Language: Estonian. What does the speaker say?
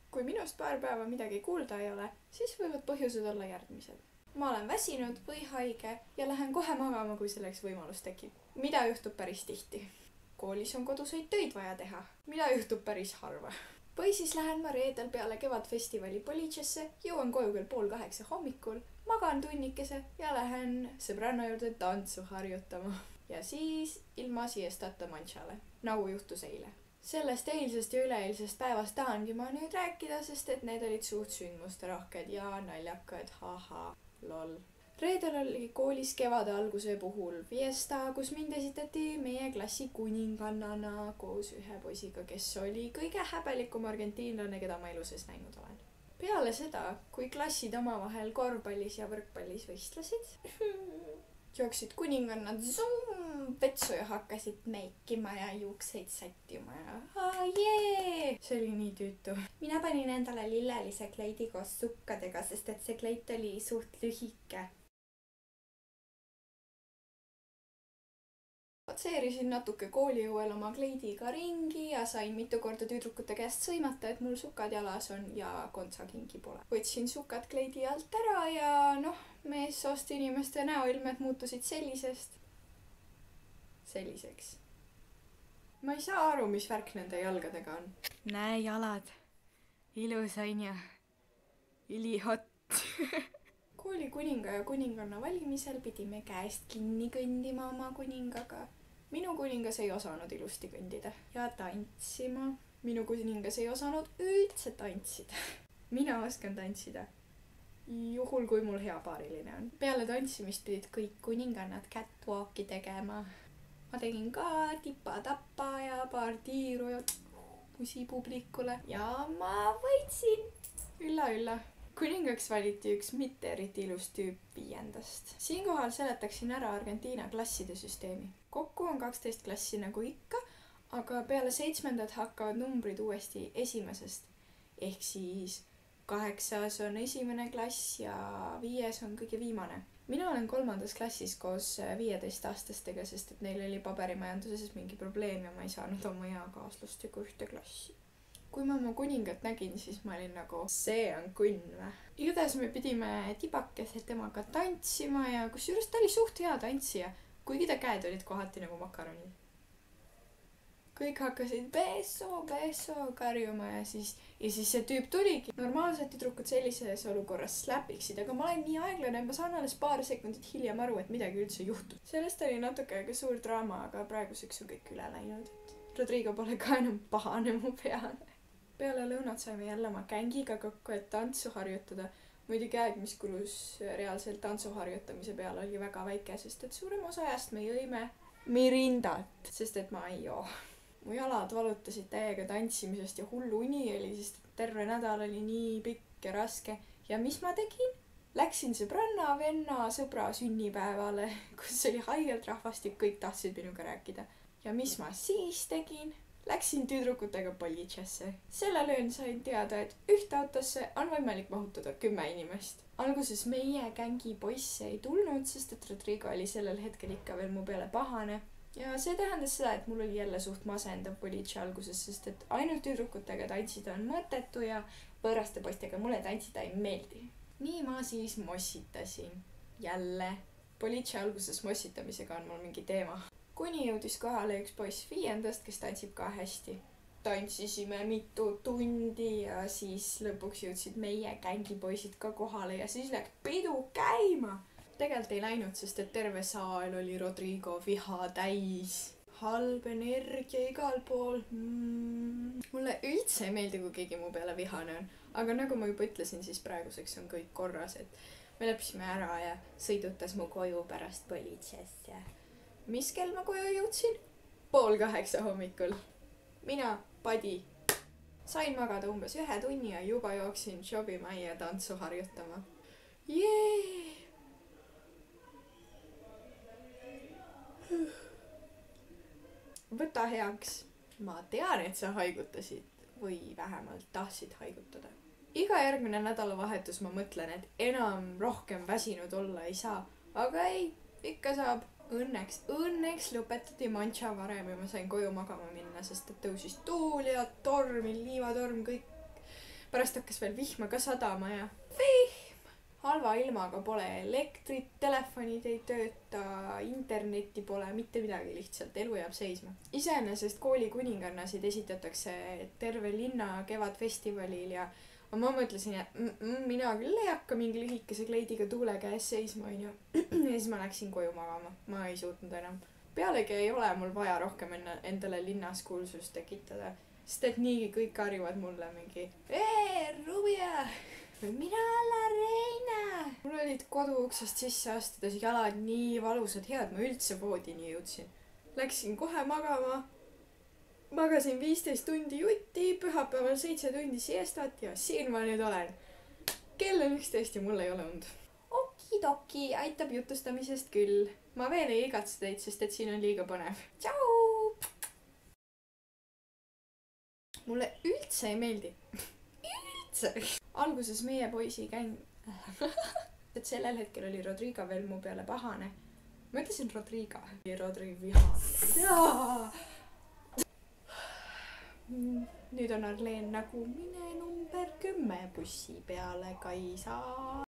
Kui minust paar päeva midagi kuulda ei ole, siis võivad põhjused olla järgmised. Ma olen väsinud või haige ja lähen kohe magama, kui selleks võimalus tekib. Mida juhtub päris tihti? Koolis on koduseid töid vaja teha. Mida juhtub päris harva? Või siis lähen ma reedel peale kevadfestivali Politsesse, jõuan koju kell 7:30 hommikul, magan tunnikese ja lähen sõbranna juurde tantsu harjutama. Ja siis ilma siestata manšale, nagu juhtus eile. Sellest eilsest ja üleeilsest päevast tahangi ma nüüd rääkida, sest et need olid suht sündmuste rohked ja naljakad, haha, lol. Reedel oli koolis kevade alguse puhul fiesta, kus mind esitati meie klassi kuningannana koos ühe poisiga, kes oli kõige häbelikum argentiinlane, keda ma elu sees näinud olen. Peale seda, kui klassid omavahel korvpallis ja võrkpallis võistlesid, jooksid kuningannad vetsu ja hakkasid meikima ja juukseid sättima ja jee! See oli nii tüütu. Mina panin endale lillelise kleidi koos sukkadega, sest et see kleit oli suht lühike. Patseerisin natuke kooliõuel oma kleidiga ringi ja sain mitu korda tüdrukute käest sõimata, et mul sukad jalas on ja kontsakingi pole. Võtsin sukad kleidi alt ära ja meessoost inimeste näoilmed muutusid selliseks. Ma ei saa aru, mis värk nende jalgadega on. Näe jalad. Ilus on ja ülihot. Kooli kuninga ja kuninganna valimisel pidime käest kinni kõndima oma kuningaga. Minu kuningas ei osanud ilusti kõndida ja tantsima. Minu kuningas ei osanud üldse tantsida. Mina oskan tantsida. Juhul, kui mul hea paariline on. Peale tantsimist pidid kõik kuningannad catwalki tegema. Ma tegin ka tipa-tappa ja paar tiiru ja musipublikule. Ja ma võitsin. Ülla. Kuningaks valiti üks mitte eriti ilus tüüp 5. Siinkohal seletaksin ära Argentiina klasside süsteemi. Kokku on 12 klassi nagu ikka, aga peale 7. hakkavad numbrid uuesti 1. Ehk siis 8. on 1. klass ja 5. on kõige viimane. Mina olen 3. klassis koos 15-aastastega, sest et neil oli paberimajanduses mingi probleem ja ma ei saanud oma eakaaslastega ühte klassi. Kui ma oma kuningat nägin, siis ma olin nagu, see on kunn või. Igatahes me pidime tibakese temaga tantsima ja kusjuures ta oli suht hea tantsija, kuigi ta käed olid kohati nagu makaronid. Kõik hakkasid beso karjuma ja siis see tüüp tuligi. Normaalselt tüdrukud sellises olukorras släpiksid, aga ma olen nii aeglane, ma saan alles paar sekundit hiljem aru, et midagi üldse juhtub. Sellest oli natuke suur draama, aga praeguseks on kõik üle läinud. Rodrigo pole ka enam pahane mu peale. Peale lõunat saime jälle oma gängiga kokku, et tantsu harjutada. Muidugi aeg, mis kulus reaalselt tantsu harjutamise peale, oli väga väike, sest et suurem osa ajast me jõime mirindat, sest et ma ei joo. Mu jalad valutasid täiega tantsimisest ja hullu uni oli, sest terve nädal oli nii pikk ja raske. Ja mis ma tegin? Läksin sõbranna, venna, sõbra sünnipäevale, kus oli haigelt rahvastik, kõik tahtsid minuga rääkida. Ja mis ma siis tegin? Läksin tüdrukutega Politsesse. Sellel öön sain teada, et ühte autosse on võimalik mahutada 10 inimest. Alguses meie gängi poisse ei tulnud, sest et Rodrigo oli sellel hetkel ikka veel mu peale pahane. Ja see tähendas seda, et mul oli jälle suht masendav Politse alguses, sest et ainult tüdrukutega tantsida on mõttetu ja võõraste poistega mulle tantsida ei meeldi. Nii ma siis mossitasin. Jälle. Politse alguses mossitamisega on mul mingi teema. Kuni jõudis kohale üks poiss 5, kes tantsib ka hästi. Tantsisime mitu tundi ja siis lõpuks jõudsid meie gängipoisid ka kohale ja siis läks pidu käima. Tegelikult ei läinud, sest et terve saal oli Rodrigo viha täis. Halb energia igal pool. Mulle üldse ei meeldi, kui keegi mu peale vihane on. Aga nagu ma juba ütlesin, siis praeguseks on kõik korras, et me leppisime ära ja sõidutas mu koju pärast Politsesse. Mis kell ma koju jõudsin? 7:30 hommikul. Mina, Padi. Sain magada umbes 1 tunni ja juba jooksin shopimajja tantsu harjutama. Jee! Võta heaks. Ma tean, et sa haigutasid või vähemalt tahtsid haigutada. Iga järgmine nädalavahetus ma mõtlen, et enam rohkem väsinud olla ei saa. Aga ei, ikka saab. Õnneks lõpetati manša varem ja ma sain koju magama minna, sest et tõusis tuul ja torm, liivatorm, kõik. pärast hakkas veel vihma ka sadama ja vihm. Halva ilmaga pole elektrit, telefonid ei tööta, internetti pole, mitte midagi, lihtsalt elu jääb seisma. Iseenesest kooli kuningannasid esitatakse terve linna kevadfestivalil ja ma mõtlesin, et mina küll ei hakka mingi lühikese kleidiga tuule käes seisma, onju. Ja siis ma läksin koju magama. Ma ei suutnud enam. Pealegi ei ole mul vaja rohkem endale linnas kuulsust tekitada. Sest et niigi kõik harjuvad mulle mingi Rubia! Mina olen Reina! Mul olid koduuksest sisse astudes jalad nii valusad, head ma üldse voodini jõudsin. Läksin kohe magama. Magasin 15 tundi jutti, pühapäeval 7 tundi siestat ja siin ma nüüd olen. Kell on 11 ja mul ei ole und. Okidoki, aitab jutustamisest küll. Ma veel ei igatse teid, sest et siin on liiga põnev. Tšau! Mulle üldse ei meeldi. Üldse! Alguses meie poisi käin... et sellel hetkel oli Rodrigo veel mu peale pahane. Ma ütlesin Rodrigo. Rodrigo vihane. Jaa! Nüüd on Arleen nagu mine number 10 bussi peale, Kaisa.